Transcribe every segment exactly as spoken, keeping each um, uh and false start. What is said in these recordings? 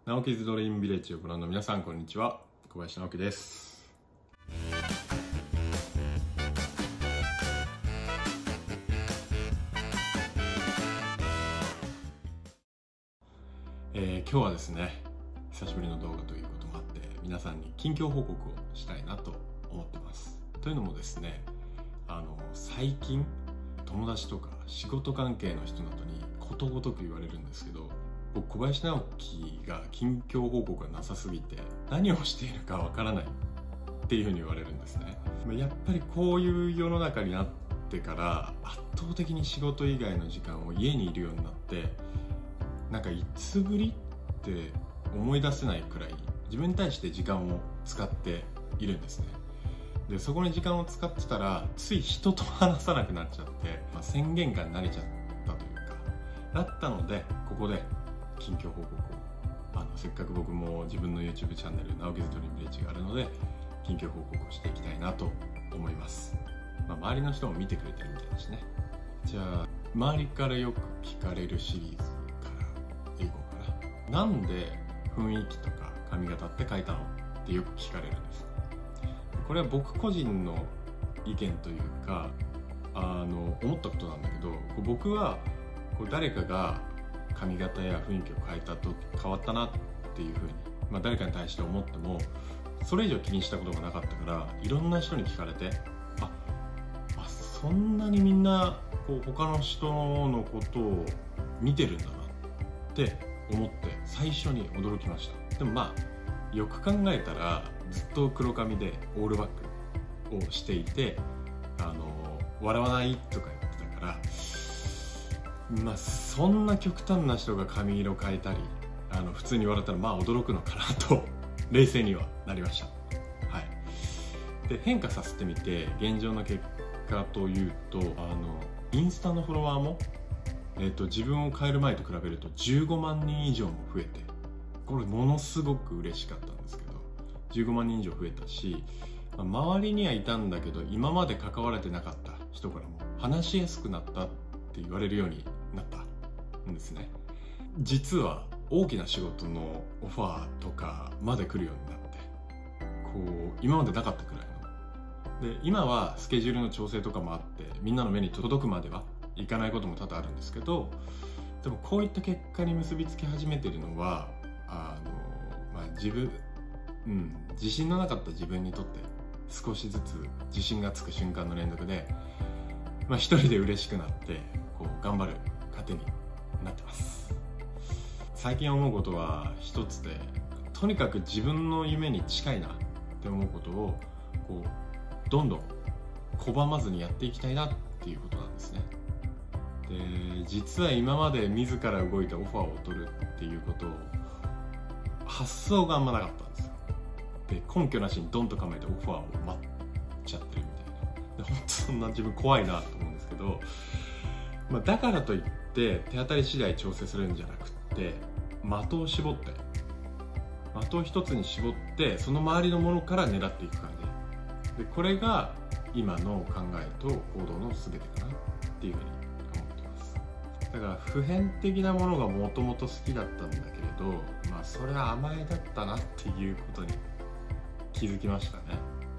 直樹ズドリームビレッジをご覧の皆さん、こんにちは。小林直樹です。えー、今日はですね、久しぶりの動画ということもあって皆さんに近況報告をしたいなと思ってます。というのもですね、あの最近友達とか仕事関係の人などにことごとく言われるんですけど、僕小林直樹が近況報告がなさすぎて何をしているかわからないっていうふうに言われるんですね。やっぱりこういう世の中になってから圧倒的に仕事以外の時間を家にいるようになって、なんかいつぶりって思い出せないくらい自分に対して時間を使っているんですね。でそこに時間を使ってたらつい人と話さなくなっちゃって、まあ、宣言下に慣れちゃったというかだったので、ここで近況報告をあのせっかく僕も自分の YouTube チャンネル直樹ズドリームビレッジがあるので近況報告をしていきたいなと思います。まあ、周りの人も見てくれてるみたいだしね。じゃあ周りからよく聞かれるシリーズからいこうかな。なんで雰囲気とか髪型って変えたのってよく聞かれるんです。これは僕個人の意見というかあの思ったことなんだけど、僕はこう誰かが髪型や雰囲気を変えたと変わったなっていうふうに、まあ、誰かに対して思ってもそれ以上気にしたことがなかったから、いろんな人に聞かれてああそんなにみんなこう他の人のことを見てるんだなって思って最初に驚きました。でもまあよく考えたらずっと黒髪でオールバックをしていてあの笑わないとか言ってたから、まあそんな極端な人が髪色変えたりあの普通に言われたらまあ驚くのかなと冷静にはなりました。はい、で変化させてみて現状の結果というと、あのインスタのフォロワーも、えー、と自分を変える前と比べるとじゅうごまんにん以上も増えて、これものすごく嬉しかったんですけどじゅうごまんにん以上増えたし、まあ、周りにはいたんだけど今まで関われてなかった人からも話しやすくなったって言われるようになったんですね。実は大きな仕事のオファーとかまで来るようになって、こう今までなかったくらいので、今はスケジュールの調整とかもあってみんなの目に届くまではいかないことも多々あるんですけど、でもこういった結果に結びつき始めているのはあの、まあ、自分、うん、自信のなかった自分にとって少しずつ自信がつく瞬間の連続で、まあ、一人で嬉しくなってこう頑張る糧になってます。最近思うことは一つで、とにかく自分の夢に近いなって思うことをこうどんどん拒まずにやっていきたいなっていうことなんですね。で実は今まで自ら動いてオファーを取るっていうことを発想があんまなかったんですよ。で根拠なしにドンと構えてオファーを待っちゃってるみたいな。で本当そんな自分怖いなと思うんですけど、まあ、だからといって手当たり次第調整するんじゃなくって的を絞って的を一つに絞ってその周りのものから狙っていく感じで、これが今の考えと行動の全てかなっていうふうに思ってます。だから普遍的なものがもともと好きだったんだけれど、まあそれは甘えだったなっていうことに気づきましたね。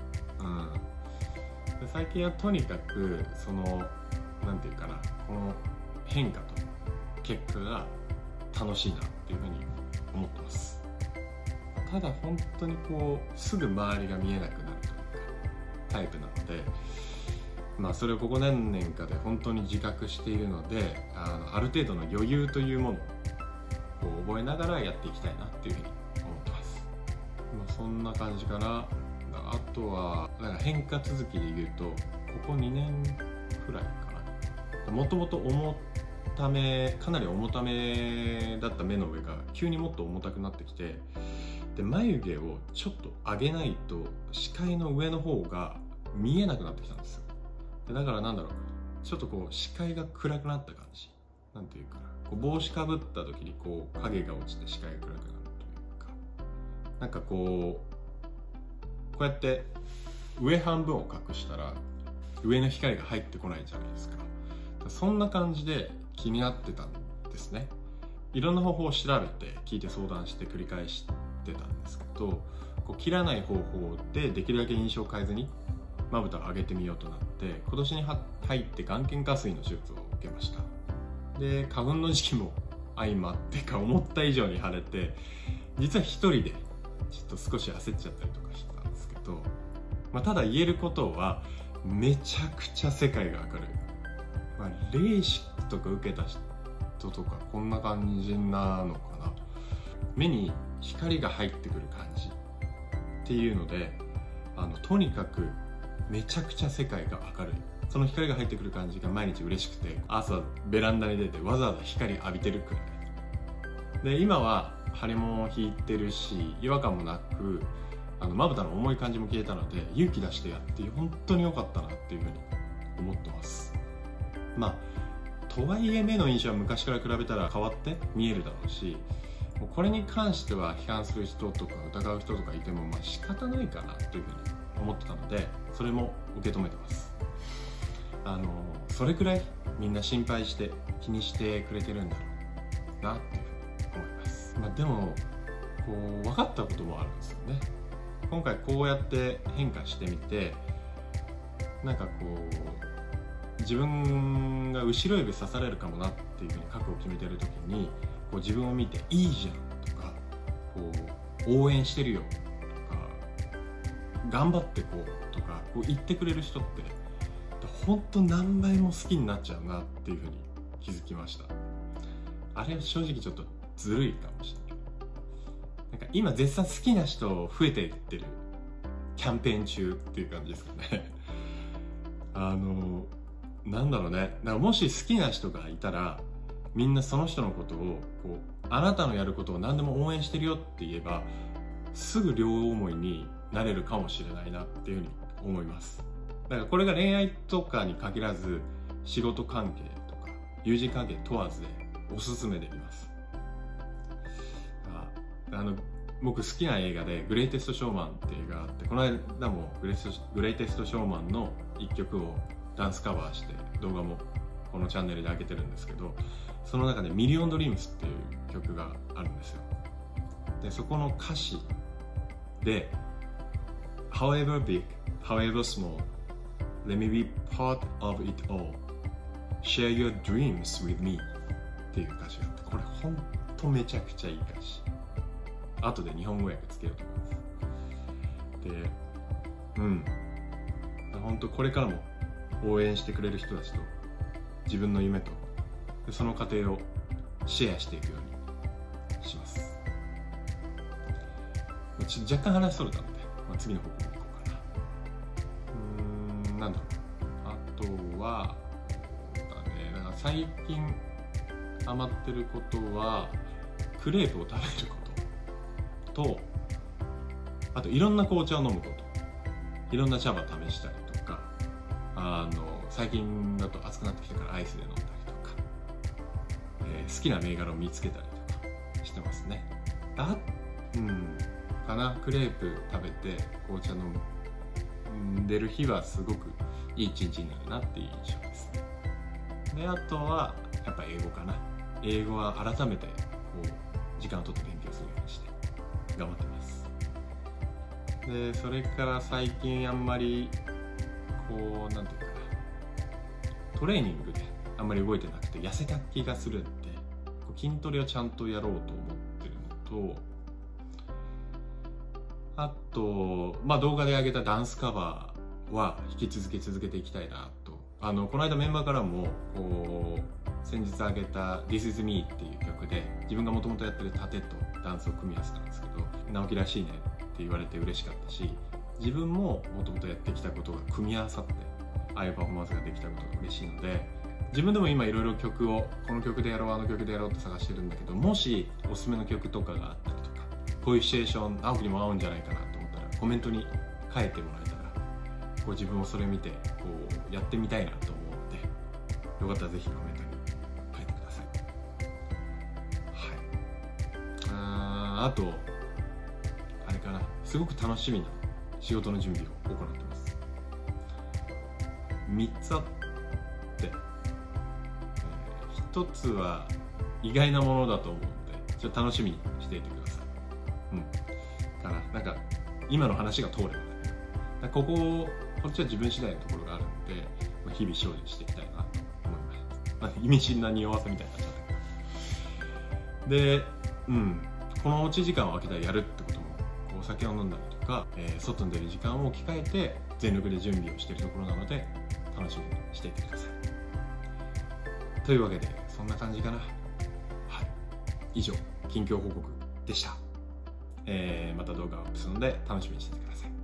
うん、で最近はとにかくそのなんていうかな、この変化と結果が楽しいなっていうふうに思ってます。ただ本当にこうすぐ周りが見えなくなるというかタイプなので、まあそれをここ何年かで本当に自覚しているので、あのある程度の余裕というものを覚えながらやっていきたいなっていうふうに思ってます。まあ、そんな感じかな。あとはなんか変化続きで言うとここにねんくらいかな、もともと重ためかなり重ためだった目の上が急にもっと重たくなってきて、で眉毛をちょっと上げないと視界の上の方が見えなくなってきたんですよ。でだからなんだろう、ちょっとこう視界が暗くなった感じ、なんていうかな、こう帽子かぶった時にこう影が落ちて視界が暗くなるというか、なんかこうこうやって上半分を隠したら上の光が入ってこないじゃないですか。そんな感じで気になってたんですね。 いろんな方法を調べて聞いて相談して繰り返してたんですけど、こう切らない方法でできるだけ印象を変えずにまぶたを上げてみようとなって、今年に入って眼瞼下垂の手術を受けました。で花粉の時期も相まってか思った以上に腫れて、実は一人でちょっと少し焦っちゃったりとかしてたんですけど、まあ、ただ言えることはめちゃくちゃ世界が明るい、まあ、レーシックとか受けた人とかこんな感じなのかな。目に光が入ってくる感じっていうので、あのとにかくめちゃくちゃ世界が明るい。その光が入ってくる感じが毎日嬉しくて、朝ベランダに出てわざわざ光浴びてるくらいで、今は腫れも引いてるし違和感もなく、あのまぶたの重い感じも消えたので、勇気出してやって本当に良かったなっていうふうに思ってます。まあとはいえ目の印象は昔から比べたら変わって見えるだろうし、もうこれに関しては批判する人とか疑う人とかいてもまあ仕方ないかなというふうに思ってたので、それも受け止めてます。あのそれくらいみんな心配して気にしてくれてるんだろうなっていうふうに思います。まあ、でもこう分かったこともあるんですよね。今回こうやって変化してみて、なんかこう自分が後ろ指刺されるかもなっていうふうに覚悟を決めてる時に、こう自分を見ていいじゃんとか、こう応援してるよとか頑張ってこうとかこう言ってくれる人って本当何倍も好きになっちゃうなっていうふうに気づきました。あれは正直ちょっとずるいかもしれない。なんか今絶賛好きな人増えていってるキャンペーン中っていう感じですかね。あのなんだろうね。だからもし好きな人がいたら、みんなその人のことをこうあなたのやることを何でも応援してるよって言えば、すぐ両思いになれるかもしれないなっていうふうに思います。だからこれが恋愛とかに限らず、仕事関係とか友人関係問わずでおすすめできます。ああの僕好きな映画でグレイテストショーマンっていう映画があって、この間もグレイテスト、グレイテストショーマンの一曲をダンスカバーして動画もこのチャンネルで上げてるんですけど、その中でミリオンドリームスっていう曲があるんですよ。でそこの歌詞で However big, however small, let me be part of it all. Share your dreams with me っていう歌詞があって、これほんとめちゃくちゃいい歌詞。後で日本語訳つけると思います。で、うん。ほんとこれからも応援してくれる人たちと自分の夢とその過程をシェアしていくようにします。ちょっと若干話それたので、まあ、次の方向に行こうかな。うーん、なんだろう。あとは、だね、だから最近ハマってることは、クレープを食べることと、あといろんな紅茶を飲むこと、いろんな茶葉試したりとか、あの最近だと暑くなってきてからアイスで飲んだりとか、えー、好きな銘柄を見つけたりとかしてますね。あ、うんかな。クレープ食べて紅茶飲んでる日はすごくいい一日になるなっていう印象ですね。であとはやっぱ英語かな。英語は改めてこう時間を取って勉強するようにして頑張ってます。でそれから最近あんまりこうなんていうかな、トレーニングであんまり動いてなくて痩せた気がするんで、こう筋トレをちゃんとやろうと思ってるのと、あと、まあ、動画で上げたダンスカバーは引き続き続けていきたいなと。あのこの間メンバーからもこう先日上げた This is me っていう曲で自分がもともとやってる盾とダンスを組み合わせたんですけど、直樹らしいねって言われて嬉しかったし、自分ももともとやってきたことが組み合わさってああいうパフォーマンスができたことが嬉しいので、自分でも今いろいろ曲をこの曲でやろうあの曲でやろうって探してるんだけど、もしおすすめの曲とかがあったりとか、こういうシチュエーション直樹にも合うんじゃないかなと思ったらコメントに書いてもらえたら、こう自分もそれ見てこうやってみたいなと思うので、よかったらぜひコメントに書いてください。はい。ああとあれかな、すごく楽しみな仕事の準備を行ってます。みっつあって、えー、ひとつは意外なものだと思うので、ちょっと楽しみにしていてください。うんかななんか今の話が通ればだけど、だこここっちは自分次第のところがあるので、日々精進していきたいなと思います。まあ、意味深な匂わせみたいになっちゃったけど。で、うん、このおうち時間を空けたらやるってことも、お酒を飲んだりとか、えー、外に出る時間を置き換えて全力で準備をしているところなので、楽しみにしていてください。というわけで、そんな感じかな。はい。以上、近況報告でした。えー、また動画をアップするので楽しみにしててください。